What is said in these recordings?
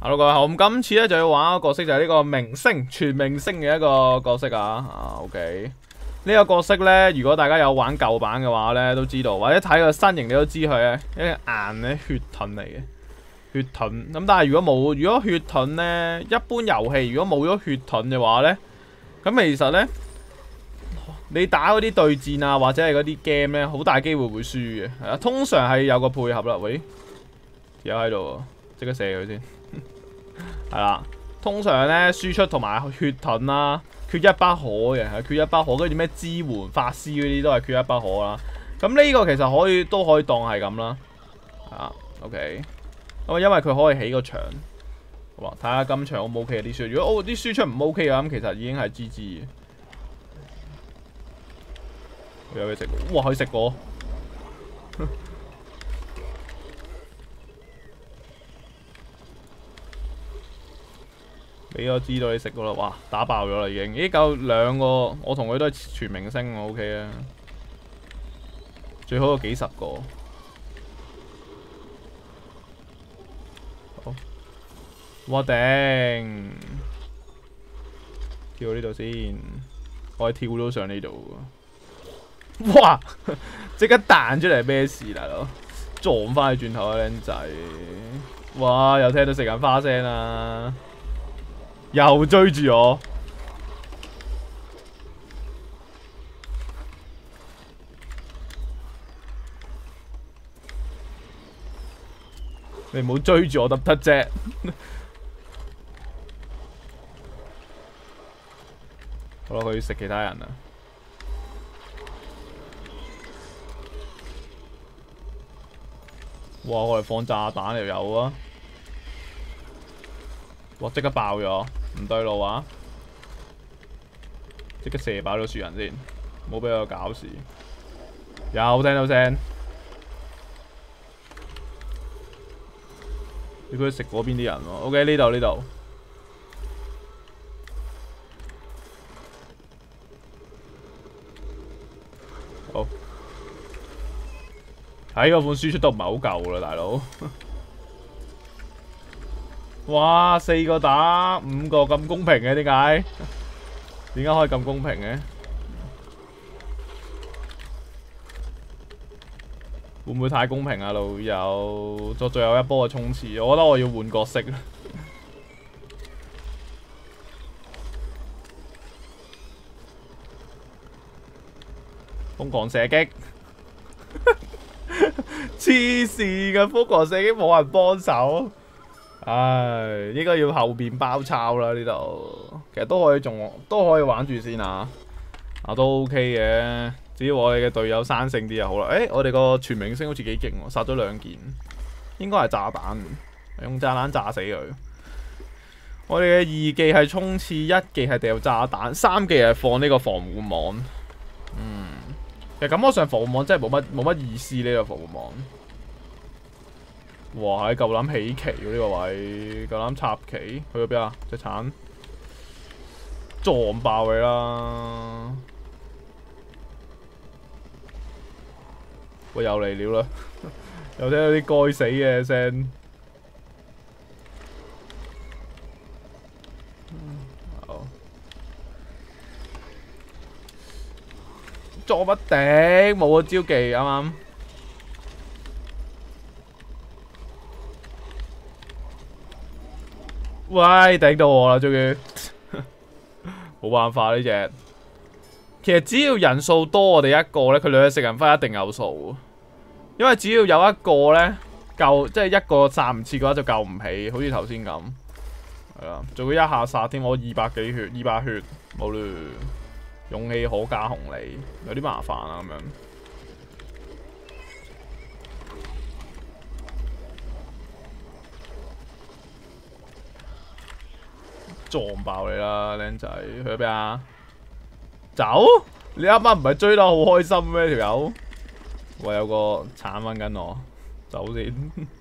Hello 各位好，咁今次咧就要玩一個角色，就係呢個明星全明星嘅一個角色啊。OK，呢個角色咧，如果大家有玩舊版嘅話咧，都知道，或者睇個身形你都知佢咧，一個硬咧血盾嚟嘅血盾。咁但係如果血盾咧，一般遊戲如果冇咗血盾嘅話咧，咁其實咧，你打嗰啲對戰啊，或者係嗰啲 game 咧，好大機會會輸嘅。係啊，通常係有個配合啦。喂，有喺度，即刻射佢先。係啦，通常咧輸出同埋血盾啦，缺一不可嘅，係缺一不可。跟住咩支援法師嗰啲都係缺一不可啦。咁呢個其實都可以當係咁啦。啊 ，OK。咁因為佢可以起個牆，好啊，睇下今場 O 唔 OK 啲輸。如果啲輸出唔 OK 嘅咁，其實已經係 GG 嘅。有嘢食，哇！佢食過。俾我知道你食過啦，哇！打爆咗啦已經，咦夠兩個，我同佢都係全明星，我 OK 啊。最好有幾十個。好，哇頂！跳到呢度先，我係跳到上呢度。哇！即刻彈出嚟咩事大佬？撞翻去轉頭啊僆仔！哇！又聽到食緊花聲啦〜又追住我，你唔好追住我得唔得啫？好啦，佢要食其他人啦。哇！我哋放炸彈又有啊！哇！即刻爆咗。唔對路啊！即刻射爆咗樹人先，冇俾我搞事。有聽到聲，你佢食嗰邊啲人喎。OK， 呢度。好，喺個款輸出都唔係好夠啦，大佬。哇！4個打5個咁公平嘅，點解？點解可以咁公平嘅？會唔會太公平啊，老友？作最後一波嘅衝刺，我覺得我要換角色啦。瘋狂射擊，黐線嘅瘋狂射擊冇人幫手。唉，應該要後邊包抄啦呢度，其實都可以玩住先啊，都 OK 嘅，只要我哋嘅隊友生性啲就好啦。我哋個全明星好似幾勁喎，殺咗2件，應該係炸彈，用炸彈炸死佢。我哋嘅2技係衝刺，1技係掉炸彈，3技係放呢個防護網。其實感覺上防護網真係冇乜意思呢個防護網。哇！係夠膽起旗喎呢個位，夠膽插旗，去咗邊啊？隻橙撞爆佢啦！喂，又嚟了啦！又聽到啲該死嘅聲。好，撞乜頂？冇個招技啱啱。喂，頂到我啦，終於冇辦法呢隻。其實只要人數多我哋一個咧，佢2隻食人花一定有數。因為只要有一個咧救，即係一個殺唔切嘅話就救唔起，好似頭先咁。係啦，做咗一下殺添，我200幾血，200血，冇嘞。勇氣可加紅利，有啲麻煩啊咁樣。撞爆你啦，靚仔！去咗邊啊？走！你啱啱唔係追得好開心咩？條友，我有個鏟揾緊我，走先。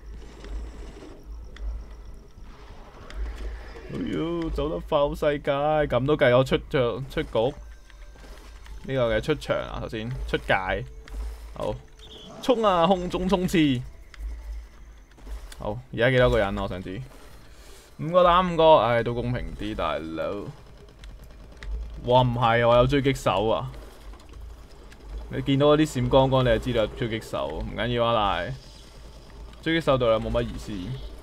哎唷，走得快好世界，咁都計我出局。呢個嘅出場啊，頭先出界。好，衝啊！空中衝刺。好，而家幾多個人啊？我想知。 5個打5個，唉都公平啲，大佬。哇唔係，我有狙擊手啊！你見到嗰啲閃光光，你就知道有狙擊手，唔緊要啊，但係狙擊手對你冇乜意思。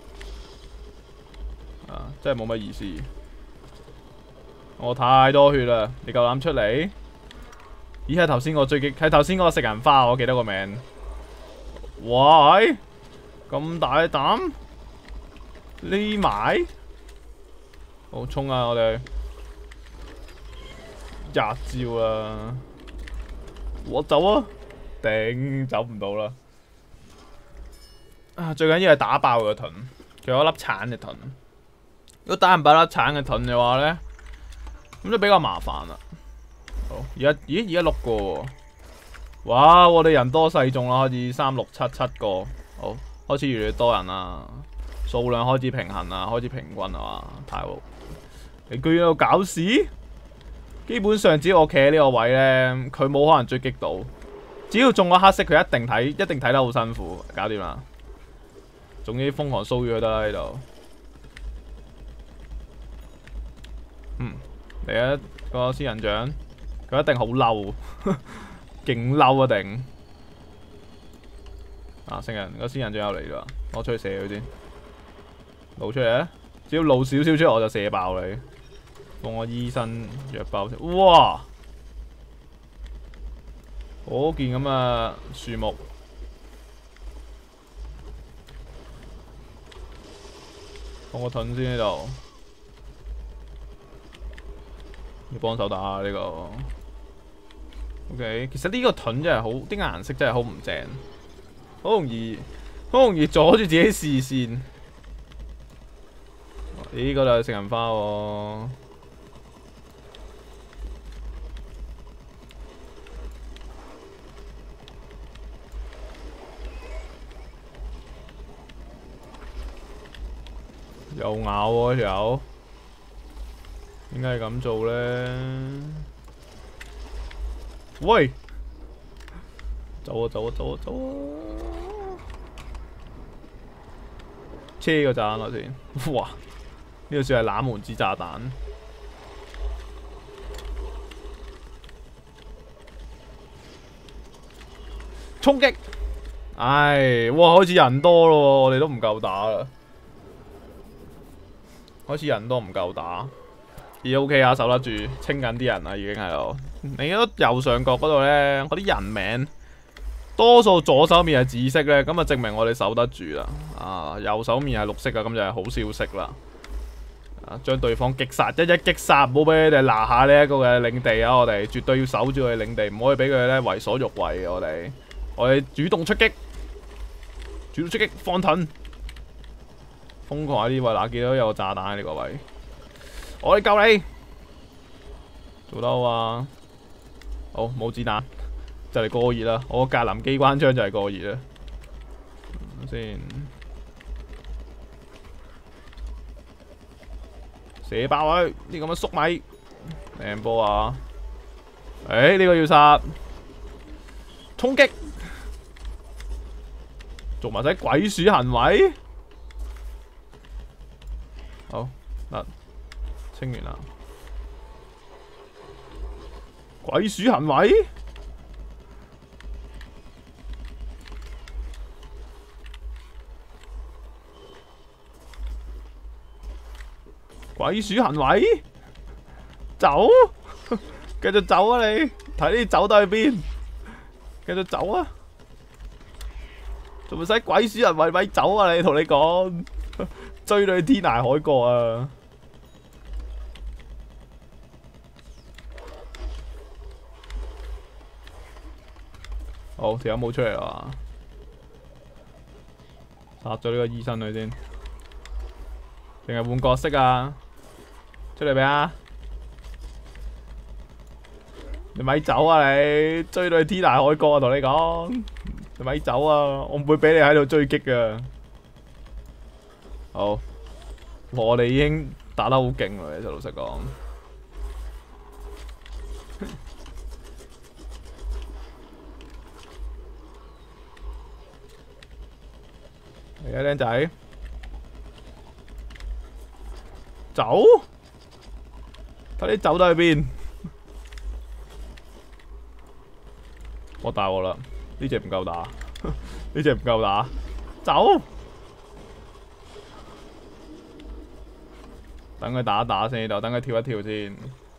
啊，真係冇乜意思。我太多血啦，你夠膽出嚟？咦，係頭先個狙擊，係頭先嗰個食人花，我記得個名。哇！咁大膽，匿埋，好衝啊！我哋壓招啊！我走啊！頂，走唔到啦。啊，最緊要係打爆佢個盾，佢有一粒橙嘅盾。如果打唔爆粒橙嘅盾嘅話咧，咁就比較麻煩啦。好，而家6個喎。哇！我哋人多勢眾啦，開始3、6、7、7個。好，開始越嚟越多人啦，數量開始平衡啦，開始平均啊嘛。太好，你居然喺度搞事！基本上只要我企喺呢個位咧，佢冇可能追擊到。只要中咗黑色，佢一定睇得好辛苦。搞掂啦，總之瘋狂騷擾佢得啦呢度。嚟啊！個仙人掌，佢一定好嬲，勁嬲一定。啊！聖人個仙人掌又嚟啦，我出去射佢先，露出嚟啊！只要露少少出嚟，我就射爆你。放我醫生藥包先。哇！嗰件咁嘅樹木，放個盾先呢度。要幫手打呢個 ，OK。其實呢個盾真係好，啲顏色真係好唔正，好容易阻住自己視線。咦，嗰度有食人花喎。又咬喎條友。點解要咁做咧？喂！走啊！車個炸彈落先。哇！呢個算係冷門之炸彈。衝擊！唉，哇！開始人多咯，我哋都唔夠打啦。開始人多唔夠打。OK 啊，守得住，清緊啲人啦，已經喺度。你見到右上角嗰度咧，嗰啲人名多數左手面係紫色咧，咁啊證明我哋守得住啦。啊，右手面係綠色啊，咁就係好消息啦。啊，將對方擊殺，一擊殺，唔好俾你哋拿下呢一個嘅領地啊！我哋絕對要守住佢領地，唔可以俾佢咧為所欲為嘅。我哋主動出擊，放盾，瘋狂喺呢位嗱，見到有個炸彈喺呢個位。我哋救你，做得好啊！好，冇子彈，就嚟過熱啦。我個格林機關槍就係過熱啦。先射爆佢啲咁嘅粟米，靚波啊！呢個要殺，衝擊，做埋晒鬼鼠行為。好，嗱。清完啦！鬼鼠行為，鬼鼠行為，走，繼續走啊你！睇你走到去邊，繼續走啊！仲唔使鬼鼠行為咪走啊你？同你講，追你天涯海角啊！好，條友冇出嚟啊！殺咗呢個醫生佢先，定係換角色啊？出嚟未啊？你咪走啊你！追到去天涯海角啊！同你講，你咪走啊！我唔會俾你喺度追擊噶。好，我哋已經打得好勁啦，其實老實講。嚟啊，靚仔！ 走，睇你走得去邊？我大鑊啦！呢隻唔夠打，呢隻唔夠打，走！等佢打一打先，就等佢跳一跳先。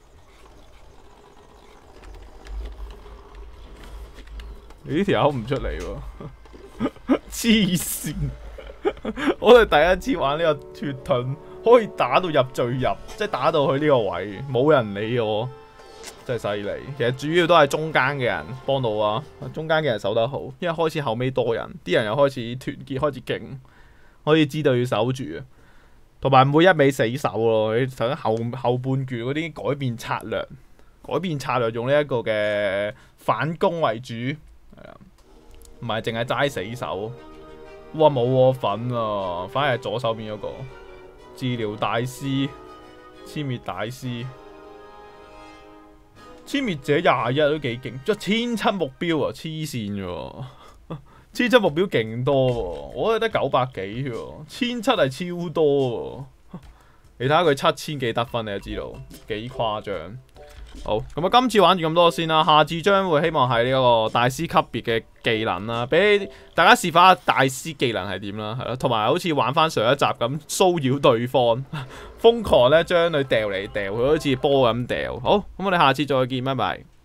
呢條口唔出嚟喎，黐線！我哋第一次玩呢個脫盾，可以打到入最入，即係打到去呢個位，冇人理我，真係犀利。其實主要都係中間嘅人幫到啊，中間嘅人守得好，因為開始後尾多人，啲人又開始團結，開始勁，可以知道要守住啊。同埋唔會一味死守咯，你想後半段嗰啲改變策略，用呢一個嘅反攻為主，係啊，唔係淨係齋死守。哇，冇我份啊，反而係左手邊嗰個治療大師、殲滅大師、殲滅者21都幾勁，即係1007目標啊，黐線喎！1007目標勁多喎，我係得900幾喎，1007係超多喎。你睇下佢7000幾得分，你就知道幾誇張。好，咁啊，今次玩住咁多先啦，下次將會希望係呢個大師級別嘅技能啦，俾大家示範下大師技能係點啦，係咯，同埋好似玩翻上一集咁騷擾對方，瘋狂咧將佢掉嚟掉去，好似波咁掉。好，咁我哋下次再見，拜拜。